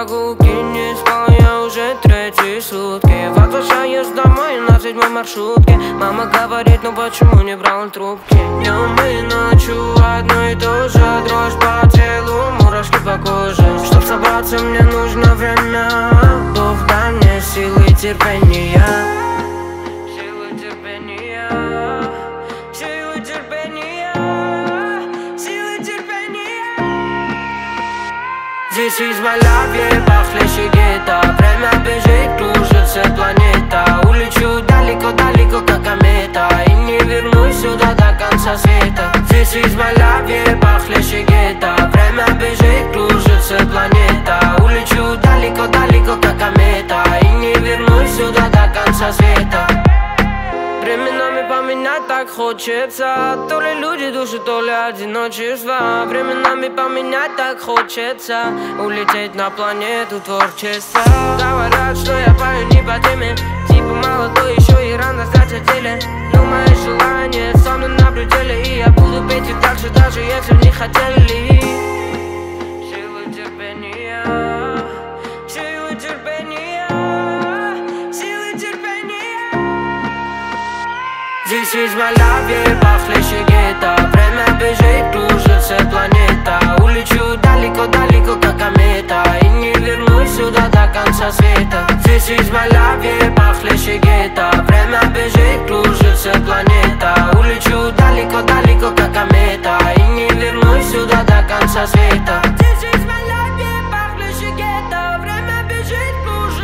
прогулки, не спал я уже третьи сутки. Возвращаюсь домой на 7-й маршрутке. Мама говорит, ну почему не брал трубки? Днем и ночью одно и то же, дрожь по телу, мурашки по коже. Чтоб собраться, мне нужно время. Бог дай мне силы и терпения. Силы терпения. Силы терпения. Силы терпения. This is my life, yeah, похлеще гетто. Время бежит, кружится планета. Улечу далеко-далеко, как комета, и не вернусь сюда до конца света. This is my life, yeah, похлеще гетто. Время бежит, кружится планета. Улечу далеко-далеко, как комета, и не вернусь сюда до конца света. Временами поменять так хочется. То ли люди души, то ли одиночество. Временами поменять так хочется. Улететь на планету творчества. Говорят, что я пою не по теме. Типа молодой, еще и рано стать о деле. Но мои желания со мной на пределе. И я буду петь и дальше, даже если не хотели. Силы терпения. Силы терпения. Силы терпения. This is my life, yeah, похлеще гетто. Время бежит, кружится планета. Улечу далеко-далеко, как комета, и не вернусь сюда до конца света. This is my life, yeah, похлеще гетто. Время бежит, кружится планета. Улечу далеко-далеко, как комета, и не вернусь сюда до конца света. This is my life, yeah, похлеще гетто. Время бежит, кружится.